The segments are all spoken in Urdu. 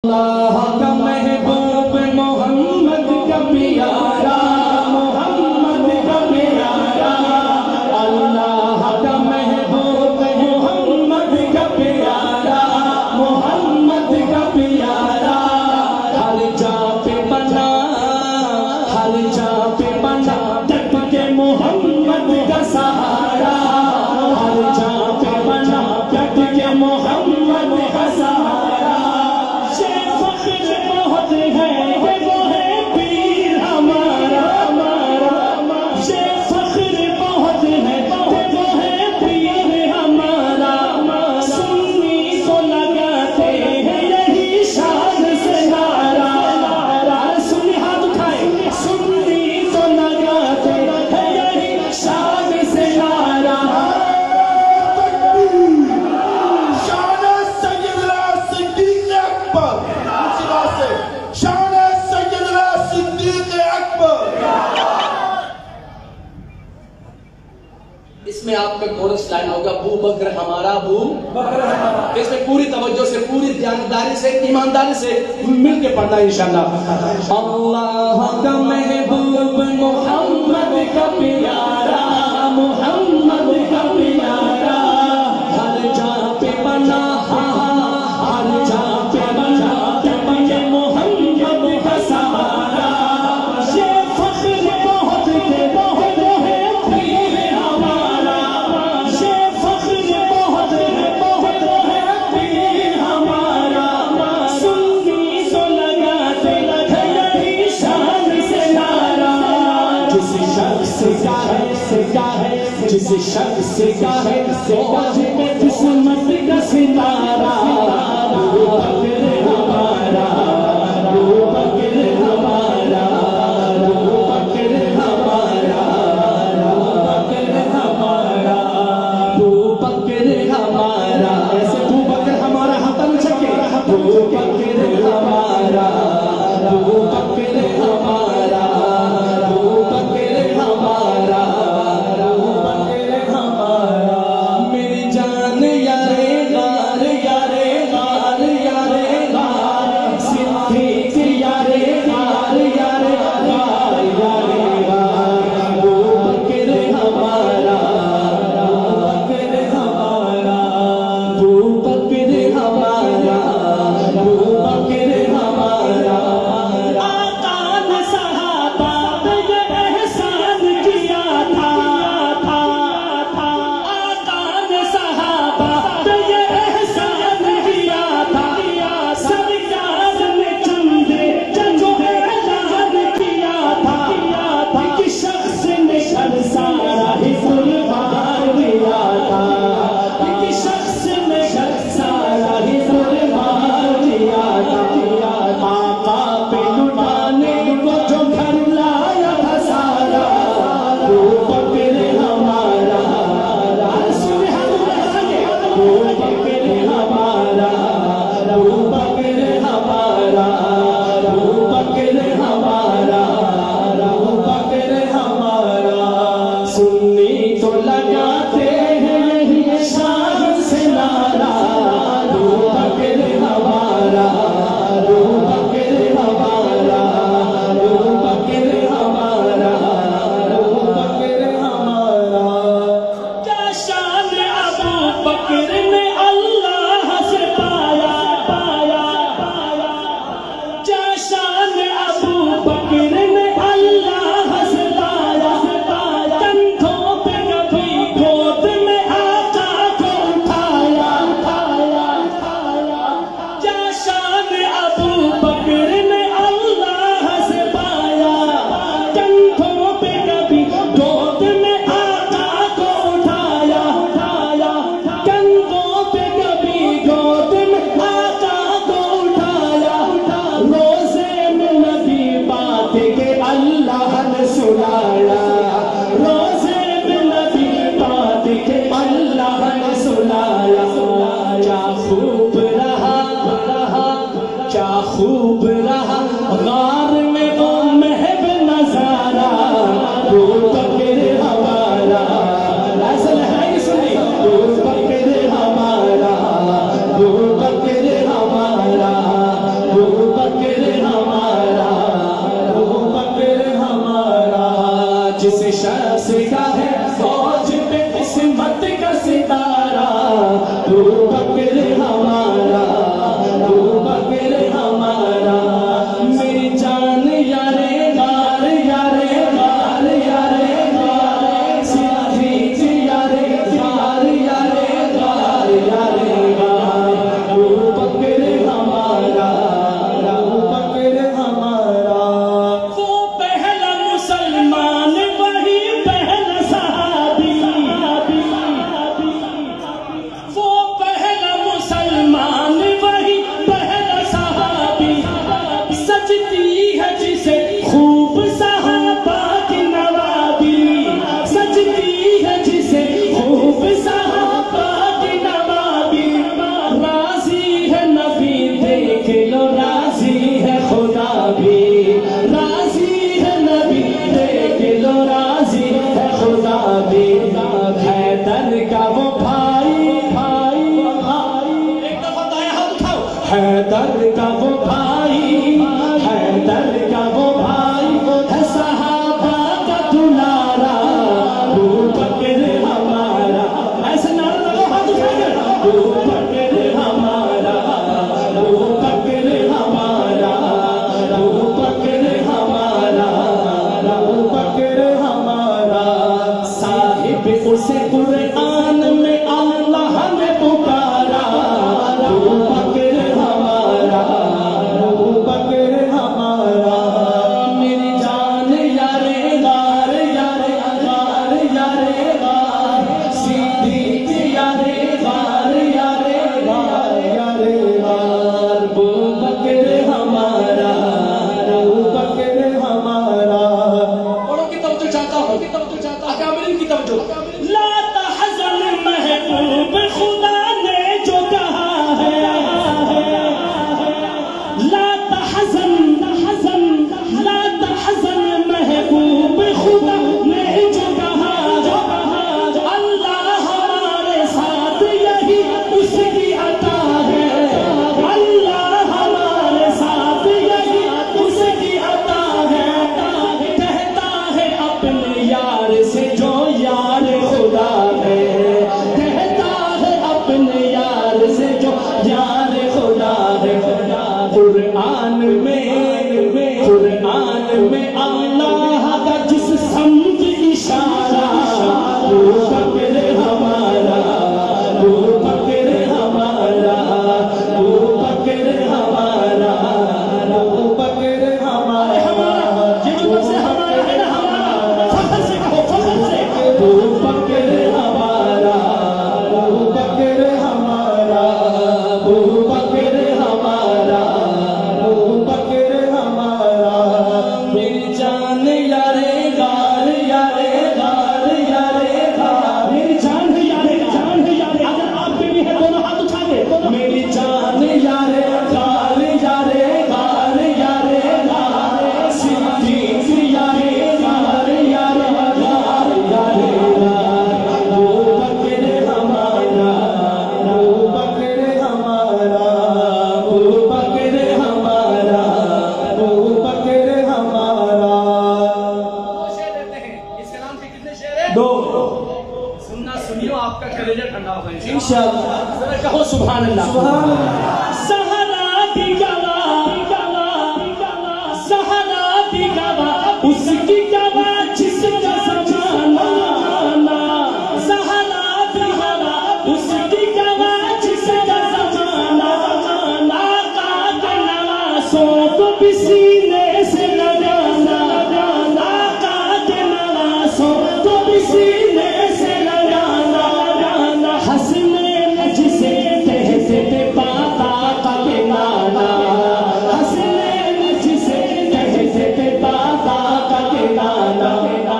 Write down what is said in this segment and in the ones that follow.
کا محبوب محمد کا پیارا محمد کا پیارا اللہ کا محبوب محمد کا پیارا محمد کا پیارا ہر جا پہ بنا ہر جا پہ بنا ڈٹ کے محمد کا سہارا ہر جا پہ بنا ڈٹ کے محمد کا سہارا اس میں آپ کا کورس لائن ہوگا ابو بکر ہمارا ابو بکر ہمارا. اس میں پوری توجہ سے پوری دیانتداری سے ایمانداری سے مل کے پڑھنا ہے انشاءاللہ. اللہ کا محبوب محمد کا پیارا محمد کا پیارا ہر جا پہ بنا ہر جا پہ بنا محمد کا سہارا یہ فخر بہت کے بہت ہے پیر ہمارا یہ فخر بہت ہے بہت ہے پیر ہمارا سنی تو لگاتے ہیں یہی شان سے نعرہ جس شخص کا ہے جس شخص کا ہے فوج میں قسمت کا ستارہ ابو بکر ہمارا ابو بکر ہمارا ابو بکر ہمارا ابو بکر ہمارا ابو بکر ہمارا ایسے ابو بکر ہمارا ہاتھ چکے ابو بکر ہمارا ابو بکر ہمارا ابو بکر ہمارا ابو بکر ہمارا میری جان یارے غار یارے غار یارے غار صدیق یارے غار یارے غار یارے غار ابو بکر ہمارا ابو بکر ہمارا ابو بکر ہمارا ابو بکر ہمارا آقا نے صحابہ پہ یہ احسان کیا تھا آقا نے صحابہ پہ یہ احسان کیا تھا سرکار نے چندے جو اعلان کیا تھا ایک شخص نے ہر سارا ہی قربان دیا تھا ایک شخص نے ہر سارا ہی قربان دیا تھا آقا پہ لٹانے کو جو گھر لایا تھا سارا ابو بکر ہمارا ابو بکر ہمارا ابو بکر ہمارا ابو بکر ہمارا ابو بکر ہمارا سنی تو لگاتے ہیں یہی شان سے نعرہ ابو بکر ہمارا ابو بکر ہمارا ابو بکر ہمارا ابو بکر ہمارا کیا شان ابو بکر نے اللہ سے پایا کیا شان ابو بکر نے اللہ سے پایا کندھوں پہ کبھی گود میں آقا کو اٹھایا کیا شان ابو بکر نے اللہ سے پایا کندھوں پہ کبھی گود میں آقا کو اٹھایا کندھوں پہ کبھی گود میں آقا کو اٹھایا روزے میں نبی بات کے اللہ نے سنایا روزے میں نبی بات کے اللہ نے سنایا کیا خوب رہا کیا خوب رہا غار میں وہ محب نظارہ ابو بکر ہمارا ایسا ہے سنی ابو بکر ہمارا ابو بکر ہمارا ابو کا وہ بھائی، حیدر کا وہ بھائی ہے صحابہ کا دلارا، ابو بکر ہمارا، ایسے نعرہ لگو ہاتھ اٹھا کر، ابو بکر ہمارا، ابو بکر ہمارا، ابو بکر ہمارا، ابو بکر ہمارا، صاحب اسے قرآن میں اللہ نے پکارا، ابو بکر ہمارا، ابو بکر ہمارا، میری جان یارے غار یارے غار یارے غار، صدیق یارے غار یارے غار یارے غار، ابو بکر ہمارا، ابو بکر ہمارا۔ بڑوں کی توجہ چاہتا ہوں، اکابرین کی توجہ۔ لا تحزن محبوب خدا نے جو کہا ہے، لا تحزن لا تحزن محبوب خدا نے جو کہا، اللہ ہمارے ساتھ یہی اس کی عطا ہے، اللہ ہمارے ساتھ یہی اس کی عطا ہے، کہتا ہے اپنے یار سے جو یار خدا ہے، کہتا ہے اپنے یار سے جو یار خدا ہے، قرآن میں اللہ کا جس سمت اشارہ، ابو بکر ہمارا، ابو بکر ہمارا، ابو بکر ہمارا، ابو بکر ہمارا، یہ جو لفظ ہمارا ہے نا، ہمارا فخر سے کہو، فخر سے، ابو بکر ہمارا، ابو بکر ہمارا، ابو بکر ہمارا، ابو بکر ہمارا، میری جان یارے غار یارے غار یارے غار، میری جان یارے جان یارے، اگر آپ پہ بھی ہے دونوں ہاتھ اٹھا کے، میری جان یارے غار یارے غار یارے غار، صدیق یارے غار یارے غار یارے غار، ابو بکر ہمارا، ابو بکر ہمارا، ابو بکر ہمارا، ابو بکر ہمارا۔ دو شعر دیتے ہیں، اس کلام کے کتنے شعر ہیں؟ دو سننا سنیو، آپ کا کلیجہ ٹھنڈا ہوگا انشاءاللہ، ذرا کہو سبحان اللہ، سبحان اللہ۔ زہرا دی گواہ، زہرا دی گواہ، اس کی گواہ جس کا زمانہ، زہرا دی گواہ، اس کی گواہ جس کا زمانہ، آقا کے نواسوں کو بھی سینے سے لگانا، آقا کے نواسوں کو بھی سینے سے لگانا، حسنین جسے کہتے تھے پاتا کا کنانا، حسنین جسے کہتے تھے پاتا کا کنانا،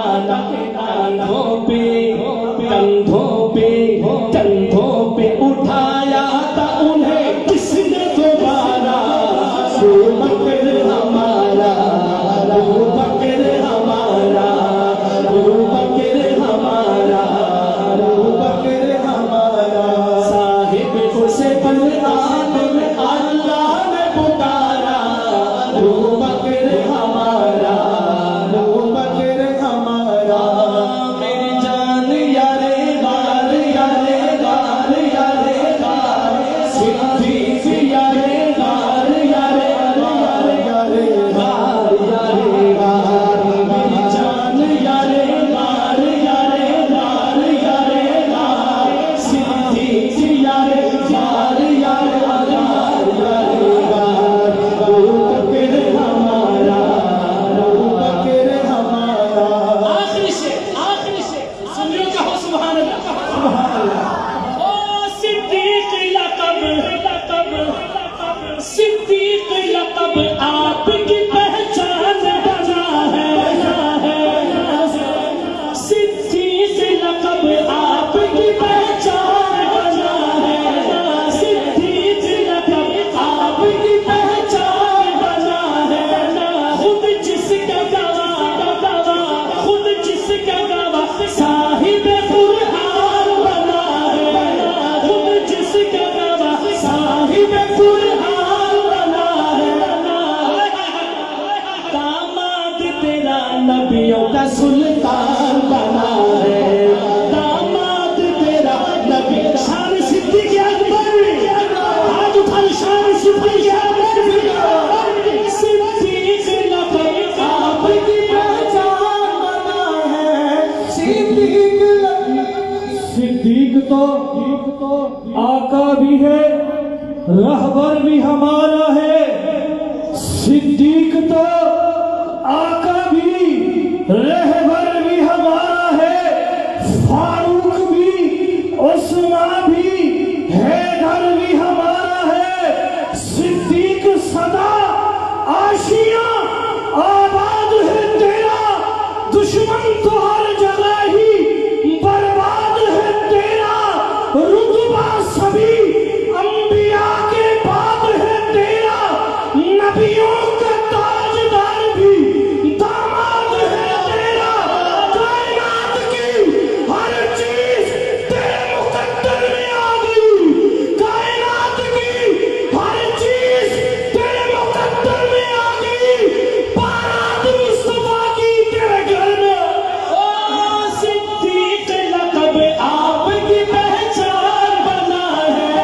کندھوں پہ اٹھایا تھا انہیں کس نے دوبارہ، ابو بکر ہمارا، ابو بکر ہمارا، ابو بکر ہمارا، ابو بکر ہمارا، صاحب اسے قرآن میں اللہ نے پکارا، ابو بکر ہمارا، ابو بکر ہمارا، میری جان یارے غار یارے غار یارے غار، صدیق یارے غار یارے غار یارے غار یارے غار، سلطان بنا ہے داماد تیرا نبی شان صدیق اکبر آج اٹھا شان صدیق اکبر صدیق لقب آپ کی پہچان بنا ہے صدیق تو آقا بھی ہے رہبر بھی ہمارا ہے صدیق تو آقا بھی رہبر بھی ہمارا ہے فاروق بھی عثمان بھی حیدر بھی ہمارا ہے صدیق صدا آشیاں آباد ہے تیرا دشمن تو ہر جگہ ہی برباد ہے تیرا رتبہ سبھی انبیاء کے بعد ہے تیرا نبیوں کا تاجدار بھی داماد ہے تیرا کائنات کی ہر چیز تیرے مقدر میں آ گئی کائنات کی ہر چیز تیرے مقدر میں آ گئی بارات مصطفیٰ کی تیرے گھر میں صدیق لقب آپ کی پہچان بنا ہے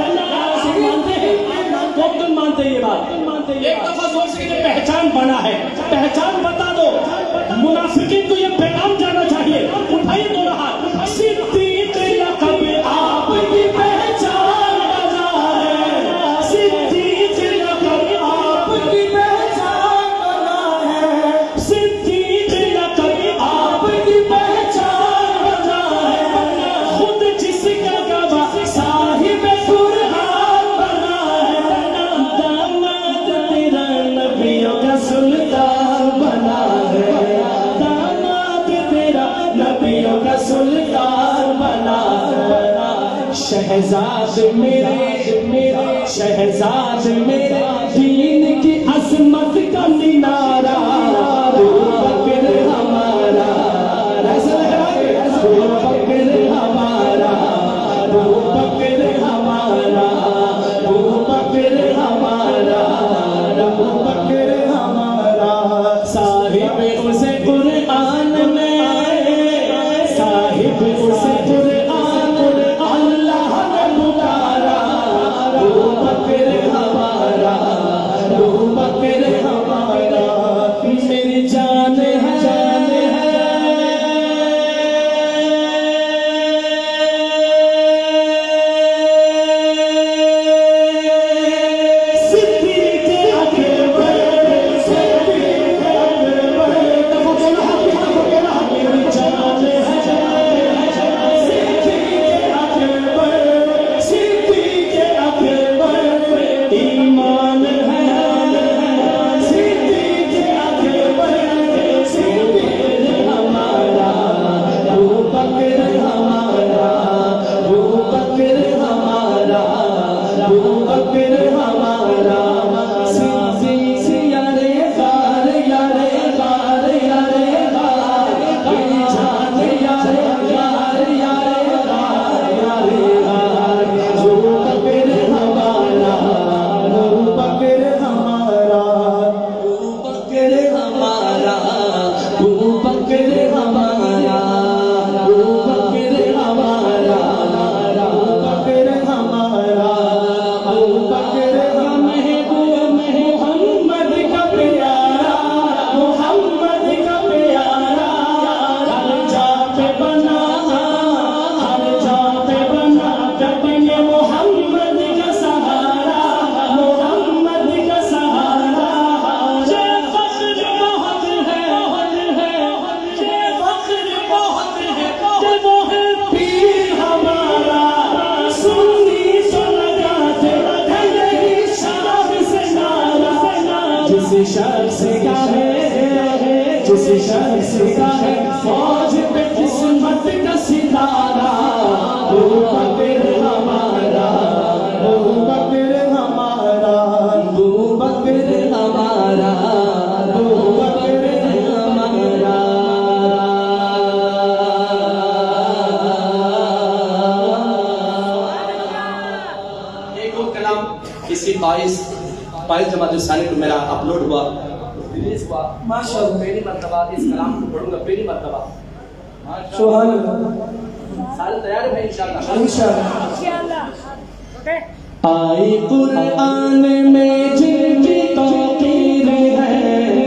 مانتے یہ بات ایک دفعہ زور سے کہ پہچان بنا ہے پہچان بتا دو منافقین کو یہ پیغام جانا چاہیے اٹھائیے دونوں ہاتھ صدیق لقب آپ کی پہچان بنا ہے صدیق لقب آپ کی پہچان بنا ہے صدیق لقب آپ کی پہچان بنا ہے خود جس کا گواہ صاحب قرآن بنا ہے داماد تیرا نبیوں کا سلطان بنا ہے داماد تیرا نبیوں کا سلطان بنا ہے شہزاد میرے شہزاد میرے دین کی عظمت کا مینارہ بکر ہمارا ایسا لگ رہا ہے بکر ہمارا بکر ہمارا بکر ہمارا بکر ہمارا صاحب اسے قرآن میں صاحب اسے قرآن اللہ نے پکارا بکر ہمارا بکر ہمارا میری جان ہے صدیق اکبر صدیق اکبر میری جان ہے صدیق اکبر صدیق اکبر ایمان ہے صدیق اکبر صدیق ہمارا بکر ہمارا بکر ہمارا بکر ہمارا صدیق یارے غار یارے غار یارے غار میری جان یارے غار یارے غار یارے غار بکر ہمارا بکر ہمارا بکر ہمارا بکر ہمارا بکر ہمارا بکر ہمارا بکر محبوب محمد کا پیارا محمد کا پیارا ہر جا پہ بنا ہر جا پہ بنا کبھی محمد کا سہارا محمد کا سہارا یہ فخر بہت ہے یہ فخر بہت ہے کہ وہ ہے پیر ہمارا سنی تو لگاتے ہیں شرف سے نارا جس شخص کا ہے جس شخص کا ہے فوج پہ قسمت کا ستارہ بکر ہمارا بکر ہمارا بکر ہمارا بکر ہمارا ایک اور کلام اس کی 22 جماعت ثانی کو میرا اپلوڈ ہوا ریلیز ہوا ماشاءاللہ پہلی مرتبہ اس کلام کو پڑھوں گا پہلی مرتبہ سبحان اللہ سارے تیار ہیں انشاءاللہ انشاءاللہ آئی قرآن میں جن کی توقیر ہے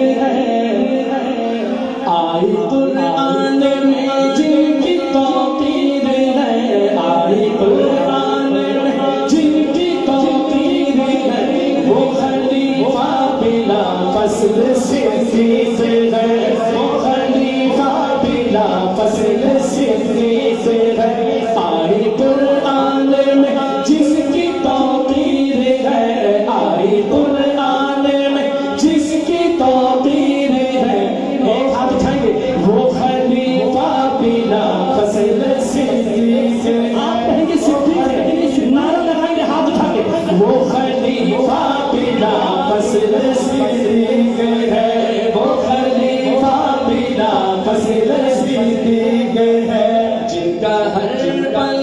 آئی قرآن میں جن کی توقیر ہے آئی قرآن میں جن کی توقیر ہے وہ خلیفہ بلا فصل صدیق ہے وہ خلیفہ بلا فصل صدیق ہے آئی قرآن میں جس کی توقیر ہے آئی قرآن میں جس کی توقیر ہے ایک ہاتھ اٹھائیں گے وہ خلیفہ بلا فصل صدیق ہے آپ کہیں گے صدیق ہے نعرہ لگائیں گے ہاتھ اٹھا کے وہ خلیفہ بلا فصل صدیق ہے وہ خلیفہ بلا فصل صدیق ہے جن کا ہر پل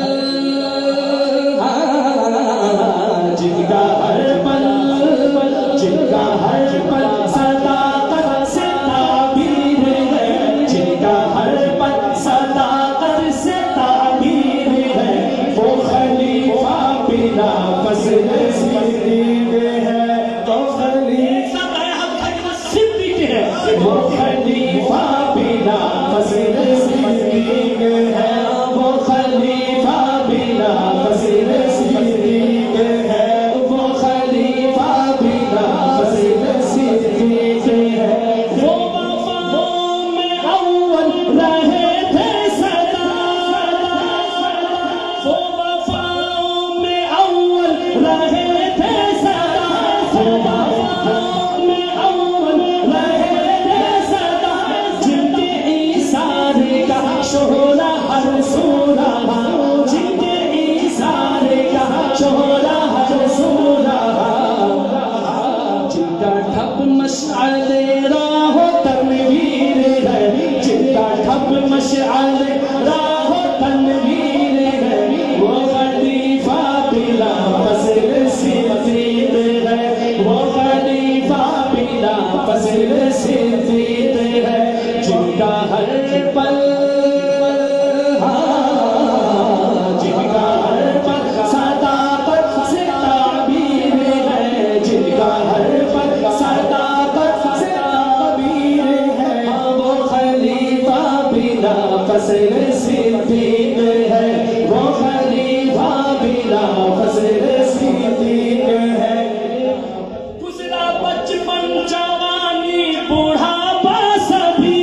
جن کا ہر پل صداقت سے تعبیر ہے جن کا ہر پل صداقت سے تعبیر ہے وہ خلیفہ بلا فصل صدیق ہے وہ خلیفہ صدیق ہے وہ خلیفہ بلا فصل صدیق ہے وہ خلیفہ بلا فصل صدیق ہے وہ خلیفہ بلا فصل صدیق ہے وہ وفاؤں میں اول رہے تھے سدا وہ وفاؤں میں اول رہے تھے سدا وہ وفاؤں میں اول رہے تھے سدا جن کے ایثار کا شعلہ ہر سو رہا جن کے ایثار کا شعلہ ہر سو رہا جن کا ٹھپ مشعل راہ و تنویر ہے جن کا ٹھپ مشعل راہ و تنویر ہے وہ خلیفہ بلا فصل صدیق ہے وہ خلیفہ بلا فصل صدیق ہے جن کا ہر پل جن کا ہر پل صداقت سے تعبیر ہے جن کا ہر پل صداقت سے تعبیر ہے وہ خلیفہ بلا فصل صدیق ہے وہ خلیفہ بلا فصل صدیق ہے گزرا بچپن جوانی بوڑھاپا سبھی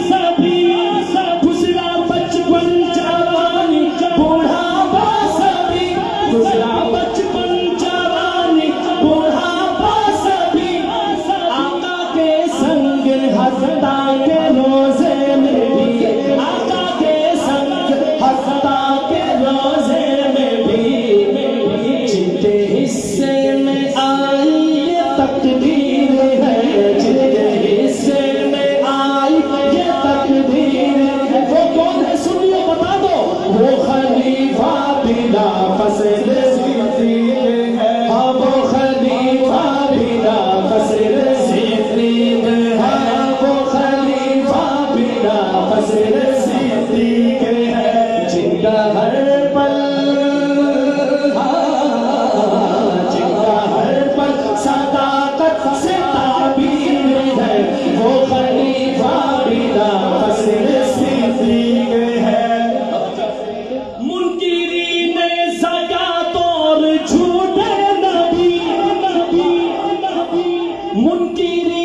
گزرا بچپن جوانی بوڑھاپا سبھی گزرا بچپن جوانی بوڑھاپا سبھی آقا کے سنگ ہستا کے روزے میں بھی آقا کے سنگ ہستا کے روزے میں بھی جن کے حصے میں آئی یہ تقدیر ہے جن کے حصے میں آئی یہ تقدیر ہے وہ کون ہے سنیے بتا دو وہ خلیفہ بلا فصل صدیق ہے وہ خلیفہ بلا فصل صدیق ہے وہ خلیفہ بلا فصل صدیق ہے جن کا ہر پل جن کا ہر پل صداقت سے تعبیر ہے وہ خلیفہ بلا فصل صدیق ہے منکرین زکات اور جھوٹے نبی منکرین